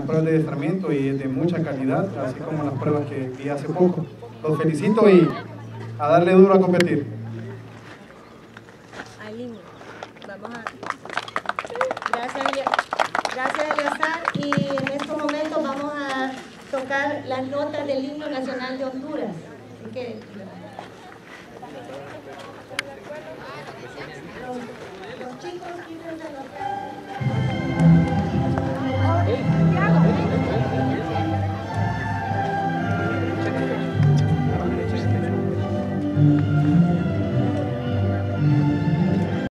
pruebas de adiestramiento y de mucha calidad, así como las pruebas que vi hace poco. Los felicito y a darle duro a competir. Gracias, Eleazar. Y en estos momentos vamos a tocar las notas del himno nacional de Honduras. Así que los chicos, quítense los